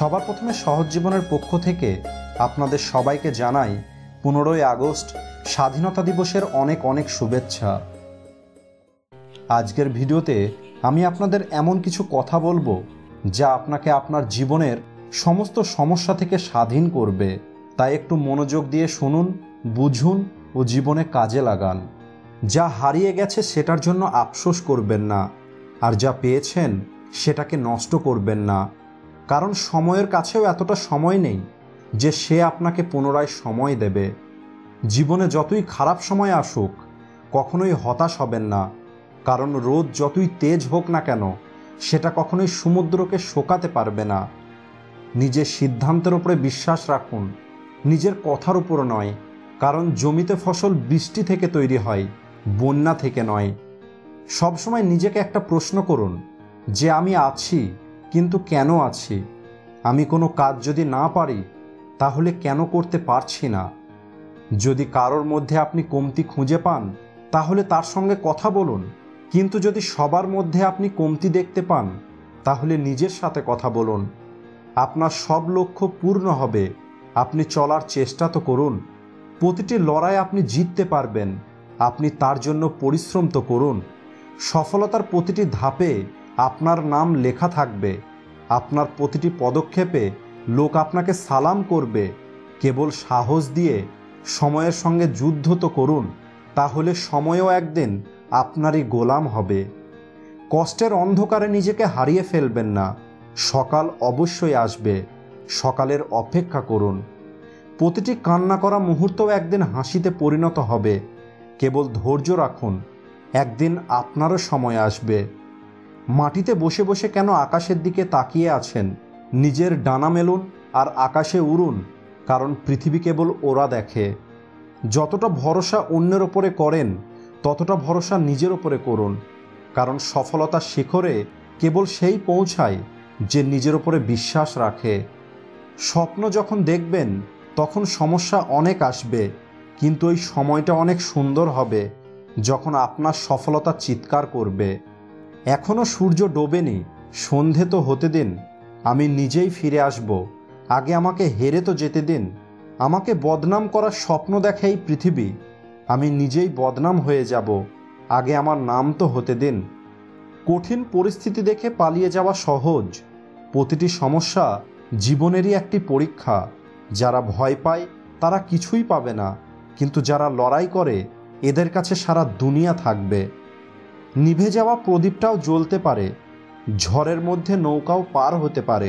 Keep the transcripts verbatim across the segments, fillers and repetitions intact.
সবার প্রথমে সহজ জীবনের পক্ষ থেকে আপনাদের সবাইকে জানাই পনেরোই আগস্ট স্বাধীনতা দিবসের অনেক অনেক শুভেচ্ছা। আজকের ভিডিওতে আমি আপনাদের এমন কিছু কথা বলবো যা আপনাকে আপনার জীবনের সমস্ত সমস্যা থেকে স্বাধীন করবে। তাই একটু মনোযোগ দিয়ে শুনুন, বুঝুন ও জীবনে কাজে লাগান। যা হারিয়ে গেছে সেটার জন্য আফসোস করবেন না, আর যা পেয়েছেন সেটাকে নষ্ট করবেন না, কারণ সময়ের কাছেও এতটা সময় নেই যে সে আপনাকে পুনরায় সময় দেবে। জীবনে যতই খারাপ সময় আসুক কখনোই হতাশ হবেন না, কারণ রোদ যতই তেজ হোক না কেন সেটা কখনোই সমুদ্রকে শোকাতে পারবে না। নিজের সিদ্ধান্তের উপরে বিশ্বাস রাখুন, নিজের কথার উপর নয়, কারণ জমিতে ফসল বৃষ্টি থেকে তৈরি হয়, বন্যা থেকে নয়। সবসময় নিজেকে একটা প্রশ্ন করুন যে আমি আছি কিন্তু কেন আছি? আমি কোনো কাজ যদি না পারি তাহলে কেন করতে পারছি না? যদি কারোর মধ্যে আপনি কমতি খুঁজে পান তাহলে তার সঙ্গে কথা বলুন, কিন্তু যদি সবার মধ্যে আপনি কমতি দেখতে পান তাহলে নিজের সাথে কথা বলুন। আপনার সব লক্ষ্য পূর্ণ হবে, আপনি চলার চেষ্টা তো করুন। প্রতিটি লড়াই আপনি জিততে পারবেন, আপনি তার জন্য পরিশ্রম তো করুন। সফলতার প্রতিটি ধাপে আপনার নাম লেখা থাকবে, আপনার প্রতিটি পদক্ষেপে লোক আপনাকে সালাম করবে। কেবল সাহস দিয়ে সময়ের সঙ্গে যুদ্ধ তো করুন, তাহলে সময়ও একদিন আপনারই গোলাম হবে। কষ্টের অন্ধকারে নিজেকে হারিয়ে ফেলবেন না, সকাল অবশ্যই আসবে, সকালের অপেক্ষা করুন। প্রতিটি কান্না করা মুহূর্তও একদিন হাসিতে পরিণত হবে, কেবল ধৈর্য রাখুন, একদিন আপনারও সময় আসবে। মাটিতে বসে বসে কেন আকাশের দিকে তাকিয়ে আছেন? নিজের ডানা মেলুন আর আকাশে উড়ুন, কারণ পৃথিবী কেবল ওরা দেখে। যতটা ভরসা অন্যের ওপরে করেন ততটা ভরসা নিজের ওপরে করুন, কারণ সফলতার শিখরে কেবল সেই পৌঁছায় যে নিজের ওপরে বিশ্বাস রাখে। স্বপ্ন যখন দেখবেন তখন সমস্যা অনেক আসবে, কিন্তু ওই সময়টা অনেক সুন্দর হবে যখন আপনার সফলতা চিৎকার করবে। এখনও সূর্য ডোবেনি, সন্ধে তো হতে দিন, আমি নিজেই ফিরে আসব, আগে আমাকে হেরে তো যেতে দিন। আমাকে বদনাম করার স্বপ্ন দেখে এই পৃথিবী, আমি নিজেই বদনাম হয়ে যাব, আগে আমার নাম তো হতে দিন। কঠিন পরিস্থিতি দেখে পালিয়ে যাওয়া সহজ, প্রতিটি সমস্যা জীবনেরই একটি পরীক্ষা। যারা ভয় পায় তারা কিছুই পাবে না, কিন্তু যারা লড়াই করে এদের কাছে সারা দুনিয়া থাকবে। নিভে যাওয়া প্রদীপটাও জ্বলতে পারে, ঝড়ের মধ্যে নৌকাও পার হতে পারে।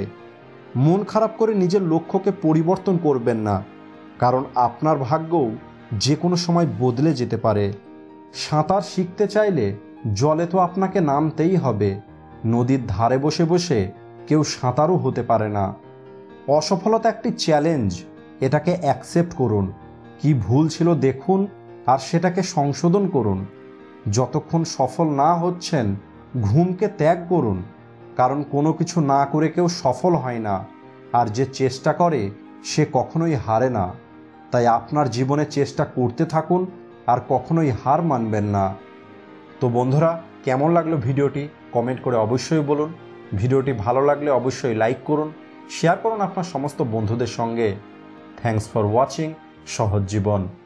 মন খারাপ করে নিজের লক্ষ্যকে পরিবর্তন করবেন না, কারণ আপনার ভাগ্যও যে কোনো সময় বদলে যেতে পারে। সাঁতার শিখতে চাইলে জলে তো আপনাকে নামতেই হবে, নদীর ধারে বসে বসে কেউ সাঁতারও হতে পারে না। অসফলতা একটি চ্যালেঞ্জ, এটাকে অ্যাকসেপ্ট করুন। কি ভুল ছিল দেখুন আর সেটাকে সংশোধন করুন। যতক্ষণ সফল না হচ্ছেন ঘুমকে ত্যাগ করুন, কারণ কোনো কিছু না করে কেউ সফল হয় না, আর যে চেষ্টা করে সে কখনোই হারে না। তাই আপনার জীবনে চেষ্টা করতে থাকুন আর কখনোই হার মানবেন না। তো বন্ধুরা, কেমন লাগলো ভিডিওটি কমেন্ট করে অবশ্যই বলুন। ভিডিওটি ভালো লাগলে অবশ্যই লাইক করুন, শেয়ার করুন আপনার সমস্ত বন্ধুদের সঙ্গে। থ্যাঙ্কস ফর ওয়াচিং সহজ জীবন।